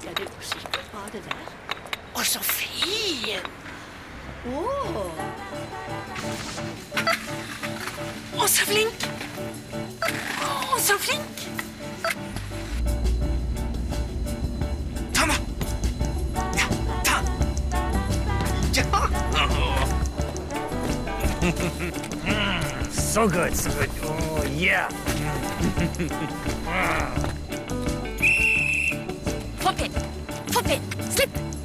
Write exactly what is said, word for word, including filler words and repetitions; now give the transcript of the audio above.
Ja, du er sikkert bra, det der. Å, så fin! Å, Å, så flink! Å, så flink! Ta den, da! Ja, ta den! Ja! So good, so good. Oh, yeah. Pop it! Pop it! Slip!